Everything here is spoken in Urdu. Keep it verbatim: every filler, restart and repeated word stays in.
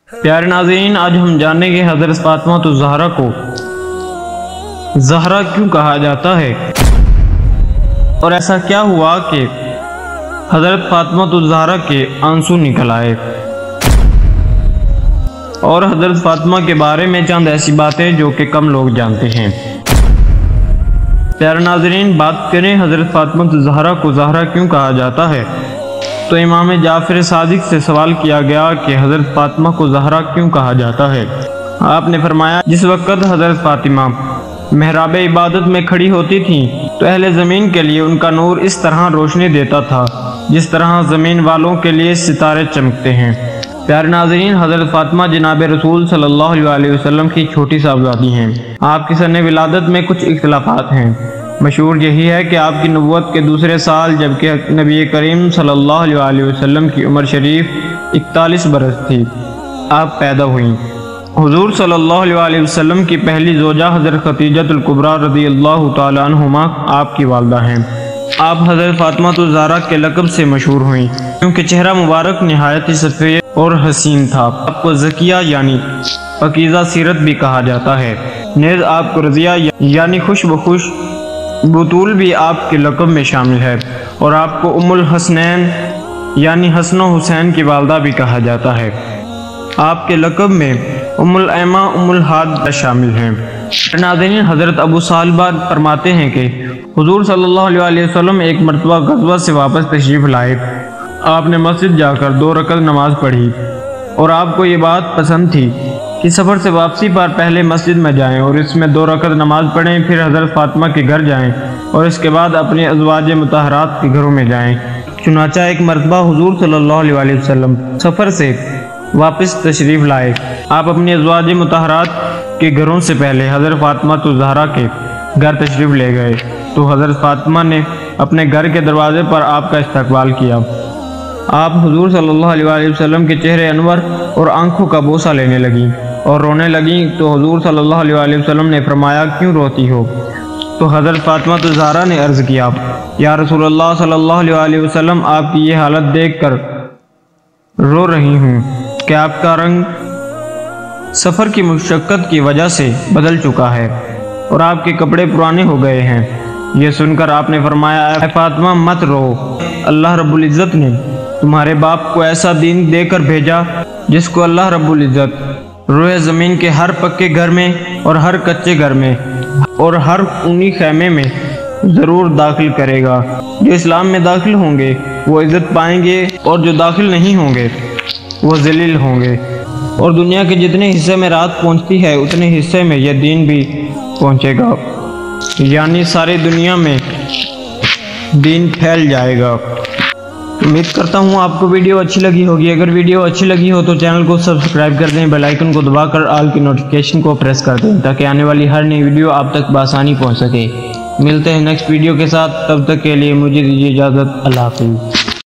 پیارے ناظرین، آج ہم جانیں گے حضرت فاطمہ الزہرا کو زہرا کیوں کہا جاتا ہے، اور ایسا کیا ہوا کہ حضرت فاطمہ الزہرا کے آنسو نکل آئے، اور حضرت فاطمہ کے بارے میں چند ایسی باتیں جو کہ کم لوگ جانتے ہیں۔ پیارے ناظرین، بات کریں حضرت فاطمہ الزہرا کو زہرا کیوں کہا جاتا ہے، تو امام جعفر صادق سے سوال کیا گیا کہ حضرت فاطمہ کو زہرا کیوں کہا جاتا ہے۔ آپ نے فرمایا، جس وقت حضرت فاطمہ محراب عبادت میں کھڑی ہوتی تھیں تو اہل زمین کے لیے ان کا نور اس طرح روشنی دیتا تھا جس طرح زمین والوں کے لیے ستارے چمکتے ہیں۔ پیارے ناظرین، حضرت فاطمہ جناب رسول صلی اللہ علیہ وسلم کی چھوٹی صاحبزادی ہیں۔ آپ کی سن ولادت میں کچھ اختلافات ہیں۔ مشہور یہی ہے کہ آپ کی نبوت کے دوسرے سال جبکہ نبی کریم صلی اللہ علیہ وسلم کی عمر شریف اکتالیس برس تھی، آپ پیدا ہوئیں۔ حضور صلی اللہ علیہ وسلم کی پہلی زوجہ حضرت خدیجہ الکبریٰ رضی اللہ تعالیٰ عنہما آپ کی والدہ ہیں۔ آپ حضرت فاطمہ الزہرا کے لقب سے مشہور ہوئیں کیونکہ چہرہ مبارک نہایت سفید اور حسین تھا۔ آپ کو زکیہ یعنی پاکیزہ سیرت بھی کہا جاتا ہے۔ نیز آپ کو رضیہ یعنی خوش بخوش بطول بھی آپ کے لقب میں شامل ہے، اور آپ کو ام الحسنین یعنی حسن و حسین کی والدہ بھی کہا جاتا ہے۔ آپ کے لقب میں ام الایما ام الہاد شامل ہیں۔ ناظرین، حضرت ابو صالبہ فرماتے ہیں کہ حضور صلی اللہ علیہ وسلم ایک مرتبہ غزوہ سے واپس تشریف لائے۔ آپ نے مسجد جا کر دو رکعت نماز پڑھی، اور آپ کو یہ بات پسند تھی کہ سفر سے واپسی پر پہلے مسجد میں جائیں اور اس میں دو رکعت نماز پڑھیں، پھر حضرت فاطمہ کے گھر جائیں اور اس کے بعد اپنے ازواج مطہرات کے گھروں میں جائیں۔ چنانچہ ایک مرتبہ حضور صلی اللہ علیہ وسلم سفر سے واپس تشریف لائے۔ آپ اپنی ازواج مطہرات کے گھروں سے پہلے حضرت فاطمہ الزہرا کے گھر تشریف لے گئے تو حضرت فاطمہ نے اپنے گھر کے دروازے پر آپ کا استقبال کیا۔ آپ حضور صلی اللہ علیہ وسلم کے چہرے انور اور آنکھوں کا بوسہ لینے لگیں اور رونے لگیں، تو حضور صلی اللہ علیہ وسلم نے فرمایا، کیوں روتی ہو؟ تو حضرت فاطمہ الزہرا نے عرض کیا، یا رسول اللہ صلی اللہ علیہ وسلم، آپ کی یہ حالت دیکھ کر رو رہی ہوں کہ آپ کا رنگ سفر کی مشقت کی وجہ سے بدل چکا ہے اور آپ کے کپڑے پرانے ہو گئے ہیں۔ یہ سن کر آپ نے فرمایا، اے فاطمہ مت رو، اللہ رب العزت نے تمہارے باپ کو ایسا دین دے کر بھیجا جس کو اللہ رب العزت روئے زمین کے ہر پکے گھر میں اور ہر کچے گھر میں اور ہر اونی خیمے میں ضرور داخل کرے گا۔ جو اسلام میں داخل ہوں گے وہ عزت پائیں گے، اور جو داخل نہیں ہوں گے وہ ذلیل ہوں گے، اور دنیا کے جتنے حصے میں رات پہنچتی ہے اتنے حصے میں یہ دین بھی پہنچے گا، یعنی ساری دنیا میں دین پھیل جائے گا۔ امید کرتا ہوں آپ کو ویڈیو اچھی لگی ہوگی۔ اگر ویڈیو اچھی لگی ہو تو چینل کو سبسکرائب کر دیں، بیل آئیکن کو دبا کر آل کی نوٹیفیکیشن کو پریس کر دیں تاکہ آنے والی ہر نئی ویڈیو آپ تک بآسانی پہنچ سکے۔ ملتے ہیں نیکسٹ ویڈیو کے ساتھ، تب تک کے لیے مجھے دیجیے اجازت، اللہ حافظ۔